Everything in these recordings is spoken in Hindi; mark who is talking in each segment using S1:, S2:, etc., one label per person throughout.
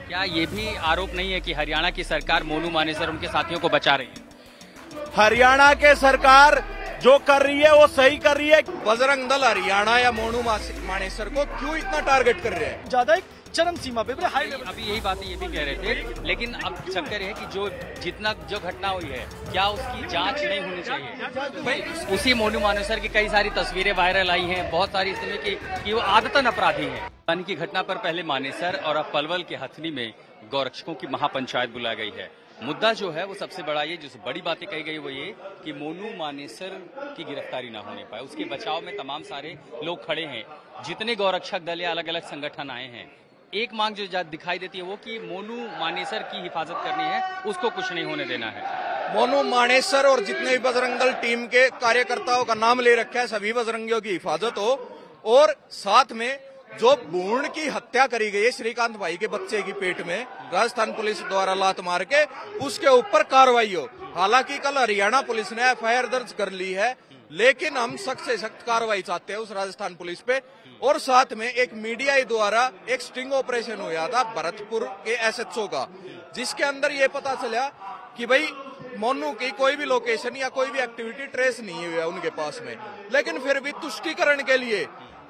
S1: क्या ये भी आरोप नहीं है कि हरियाणा की सरकार मोनू मानेसर उनके साथियों को बचा रही है?
S2: हरियाणा के सरकार जो कर रही है वो सही कर रही है। बजरंग दल हरियाणा या मोनू मानेसर को क्यों इतना टारगेट कर रहे हैं?
S3: ज्यादा एक चरम सीमा पे हाई लेवल।
S1: अभी यही बातें ये भी कह रहे थे, लेकिन अब चक्कर है कि जो घटना हुई है क्या उसकी जांच नहीं होनी चाहिए? भाई उसी मोनू मानेसर की कई सारी तस्वीरें वायरल आई हैं, बहुत सारी इसमें कि वो आदतन अपराधी हैं। पानी की घटना पर पहले मानेसर और अब पलवल के हथनी में गौरक्षकों की महापंचायत बुलाई गई है। मुद्दा जो है वो सबसे बड़ा ये, जो बड़ी बातें कही गई वो ये कि मोनू मानेसर की गिरफ्तारी ना होने पाए, उसके बचाव में तमाम सारे लोग खड़े हैं। जितने गौरक्षक दल या अलग अलग संगठन आए हैं, एक मांग जो दिखाई देती है वो कि मोनू मानेसर की हिफाजत करनी है, उसको कुछ नहीं होने देना है।
S2: मोनू मानेसर और जितने भी बजरंग दल टीम के कार्यकर्ताओं का नाम ले रखा है, सभी बजरंगियों की हिफाजत हो, और साथ में जो भ्रूण की हत्या करी गई है श्रीकांत भाई के बच्चे की पेट में राजस्थान पुलिस द्वारा लात मार के, उसके ऊपर कार्रवाई हो। हालांकि कल हरियाणा पुलिस ने एफआईआर दर्ज कर ली है, लेकिन हम सख्त से सख्त कार्रवाई चाहते हैं उस राजस्थान पुलिस पे। और साथ में एक मीडिया द्वारा एक स्टिंग ऑपरेशन हुआ था भरतपुर के एसएचओ का, जिसके अंदर ये पता चला कि भाई मोनू की कोई भी लोकेशन या कोई भी एक्टिविटी ट्रेस नहीं हुई है उनके पास में, लेकिन फिर भी तुष्टीकरण के लिए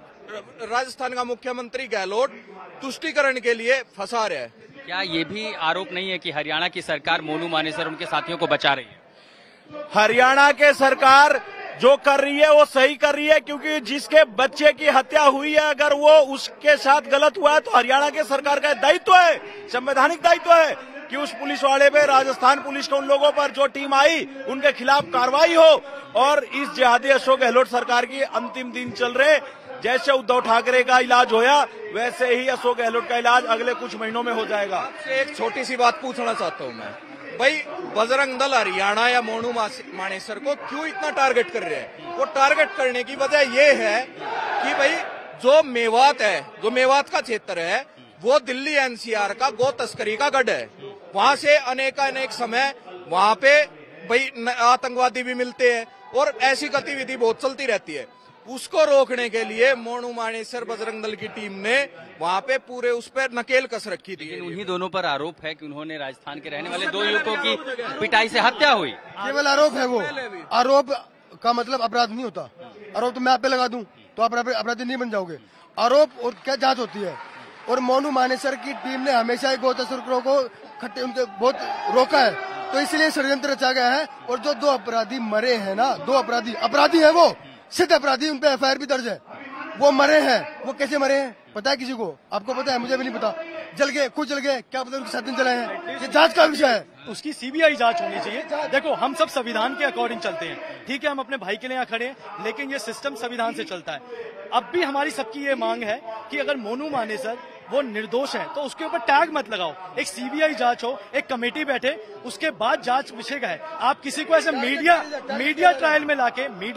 S2: राजस्थान का मुख्यमंत्री गहलोत तुष्टीकरण के लिए फंसा रहा है।
S1: क्या ये भी आरोप नहीं है कि हरियाणा की सरकार मोनू मानेसर उनके साथियों को बचा रही है?
S2: हरियाणा के सरकार जो कर रही है वो सही कर रही है, क्योंकि जिसके बच्चे की हत्या हुई है अगर वो उसके साथ गलत हुआ है तो हरियाणा के सरकार का दायित्व है, संवैधानिक दायित्व है कि उस पुलिस वाले पे, राजस्थान पुलिस के उन लोगों पर जो टीम आई उनके खिलाफ कार्रवाई हो। और इस जिहादी अशोक गहलोत सरकार की अंतिम दिन चल रहे, जैसे उद्धव ठाकरे का इलाज होया वैसे ही अशोक गहलोत का इलाज अगले कुछ महीनों में हो जाएगा।
S4: आपसे एक छोटी सी बात पूछना चाहता हूँ मैं, भाई बजरंग दल हरियाणा या मोनू मानेसर को क्यों इतना टारगेट कर रहे हैं? वो टारगेट करने की वजह ये है कि भाई जो मेवात है, जो मेवात का क्षेत्र है, वो दिल्ली एनसीआर का गो तस्करी का गढ़ है। वहां से अनेक समय वहां पे भाई आतंकवादी भी मिलते हैं और ऐसी गतिविधि बहुत चलती रहती है। उसको रोकने के लिए मोनू मानेसर बजरंग दल की टीम ने वहां पे पूरे उस पर नकेल कस रखी थी।
S1: लेकिन उन्हीं दोनों पर आरोप है कि उन्होंने राजस्थान के रहने वाले 2 युवकों की पिटाई से हत्या हुई।
S5: केवल आरोप है, वो आरोप का मतलब अपराध नहीं होता। आरोप तो मैं आप पे लगा दूं तो आप अपराधी नहीं बन जाओगे। आरोप और क्या जांच होती है। और मोनू मानेसर की टीम ने हमेशा ही गो तस्करों को उनके बहुत रोका है, तो इसलिए षड्यंत्र रचा गया है। और जो 2 अपराधी मरे हैं ना, 2 अपराधी है, वो सिद्ध अपराधी, उन पे एफआईआर भी दर्ज है। वो मरे हैं, वो कैसे मरे हैं पता है किसी को? आपको पता है? मुझे भी नहीं पता। जल गए, खुद जल गए, क्या पता उनके साथ दिन चलाए हैं। ये जांच का विषय है,
S3: उसकी सीबीआई जांच होनी चाहिए। देखो हम सब संविधान के अकॉर्डिंग चलते हैं, ठीक है, हम अपने भाई के लिए यहाँ खड़े हैं, लेकिन ये सिस्टम संविधान से चलता है। अब भी हमारी सबकी ये मांग है कि अगर मोनू मानेसर वो निर्दोष है तो उसके ऊपर टैग मत लगाओ, एक सीबीआई जांच हो, एक कमेटी बैठे, उसके बाद जांच विषय का है। आप किसी को ऐसे मीडिया ट्रायल में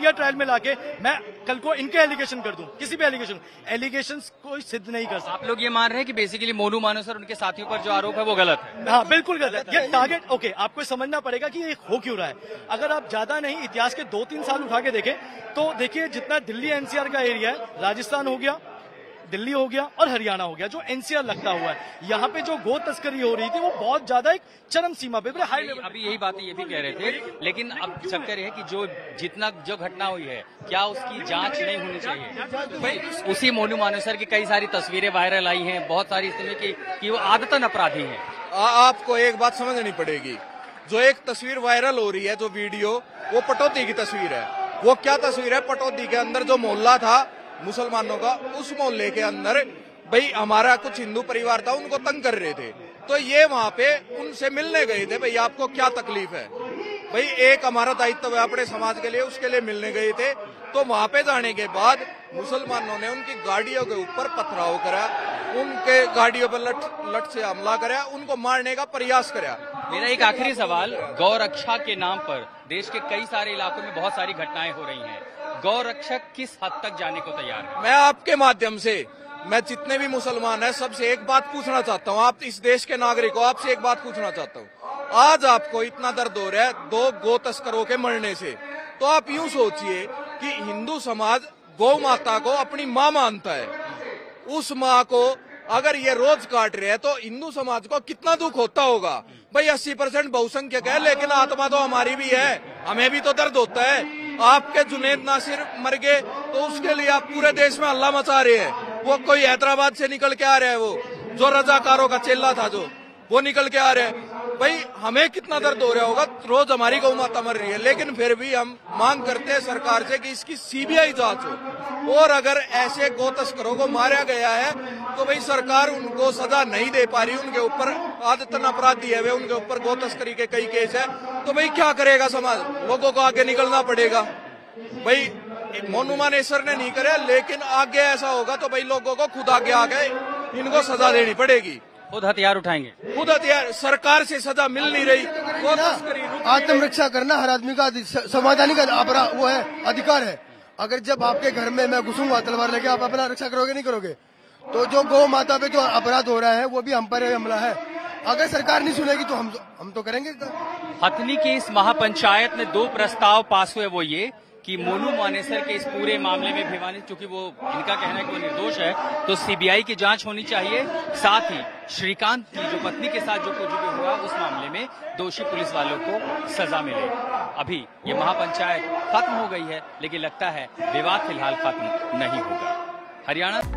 S3: लाके मैं कल को इनके एलिगेशन कर दूं, किसी भी एलिगेशन कोई सिद्ध नहीं कर सकता।
S1: आप लोग ये मान रहे हैं कि बेसिकली मोनू मानेसर उनके साथियों पर जो आरोप है वो गलत है?
S3: हाँ बिल्कुल गलत है। ये टारगेट ओके, आपको समझना पड़ेगा कि ये हो क्यों रहा है। अगर आप ज्यादा नहीं इतिहास के 2-3 साल उठा के देखें तो देखिए, जितना दिल्ली एनसीआर का एरिया है, राजस्थान हो गया, दिल्ली हो गया और हरियाणा हो गया, जो एनसीआर लगता हुआ है, यहाँ पे जो गो तस्करी हो रही थी वो बहुत ज्यादा एक चरम सीमा पे हाई लेवल।
S1: अभी यही बातें ये भी कह रहे थे, लेकिन अब चक्कर है कि जो घटना हुई है क्या उसकी जांच नहीं होनी चाहिए? भाई उसी मोनू मानेसर की कई सारी तस्वीरें वायरल आई हैं, बहुत सारी इसमें कि वो आदतन अपराधी हैं।
S4: आपको एक बात समझनी पड़ेगी, जो एक तस्वीर वायरल हो रही है, जो वीडियो, वो पटौदी की तस्वीर है। वो क्या तस्वीर है? पटौदी के अंदर जो मोहल्ला था मुसलमानों का, उस मोहल्ले के अंदर भाई हमारा कुछ हिंदू परिवार था, उनको तंग कर रहे थे, तो ये वहां पे उनसे मिलने गए थे। भाई आपको क्या तकलीफ है? भाई एक हमारा दायित्व है अपने समाज के लिए, उसके लिए मिलने गए थे। तो वहां पे जाने के बाद मुसलमानों ने उनकी गाड़ियों के ऊपर पथराव करा, उनके गाड़ियों पर लठ से हमला करा, उनको मारने का प्रयास करा।
S1: मेरा एक आखिरी सवाल, गौरक्षा के नाम पर देश के कई सारे इलाकों में बहुत सारी घटनाएं हो रही हैं, गौरक्षक किस हद तक जाने को तैयार है?
S4: मैं आपके माध्यम से, मैं जितने भी मुसलमान हैं सबसे एक बात पूछना चाहता हूँ, आप इस देश के नागरिक हो, आपसे एक बात पूछना चाहता हूँ। आज आपको इतना दर्द हो रहा है 2 गो तस्करों के मरने से, तो आप यूं सोचिए कि हिंदू समाज गौ माता को अपनी माँ मानता है, उस माँ को
S2: अगर ये रोज काट रहे हैं तो हिंदू समाज को कितना दुख होता होगा। भाई 80% बहुसंख्यक है, लेकिन आत्मा तो हमारी भी है, हमें भी तो दर्द होता है। आपके जुनेद नासिर मर गए तो उसके लिए आप पूरे देश में हल्ला मचा रहे हैं। वो कोई हैदराबाद से निकल के आ रहा है, वो जो रजाकारों का चेला था जो वो निकल के आ रहे हैं। भाई हमें कितना दर्द हो रहा होगा, रोज हमारी गौ माता मर रही है, लेकिन फिर भी हम मांग करते हैं सरकार से कि इसकी सीबीआई जांच हो। और अगर ऐसे गौ तस्करों को मारा गया है तो भाई सरकार उनको सजा नहीं दे पा रही, उनके ऊपर आदतन अपराधी है वे, उनके ऊपर गौ तस्करी के कई केस है, तो भाई क्या करेगा समाज? लोगों को आगे निकलना पड़ेगा। भाई मोनू मानेसर ने नहीं करे, लेकिन आगे ऐसा होगा तो भाई लोगों को खुद आगे आके इनको सजा देनी पड़ेगी।
S1: खुद हथियार उठाएंगे,
S2: खुद हथियार, सरकार से सजा मिल नहीं रही।
S5: आत्मरक्षा करना हर आदमी का संवैधानिक अपराध वो है, अधिकार है। अगर जब आपके घर में मैं घुसूंगा तलवार लेके, आप अपना रक्षा करोगे नहीं करोगे? तो जो गौ माता पे जो अपराध हो रहा है वो भी हम पर हमला है। अगर सरकार नहीं सुनेगी तो हम तो करेंगे।
S1: हथनी की इस महापंचायत में 2 प्रस्ताव पास हुए, वो ये कि मोनू मानेसर के इस पूरे मामले में भिवानी, चूंकि वो इनका कहना है कि वो निर्दोष है, तो सीबीआई की जांच होनी चाहिए। साथ ही श्रीकांत की जो पत्नी के साथ जो कुछ भी हुआ उस मामले में दोषी पुलिस वालों को सजा मिले। अभी ये महापंचायत खत्म हो गई है, लेकिन लगता है विवाद फिलहाल खत्म नहीं होगा। हरियाणा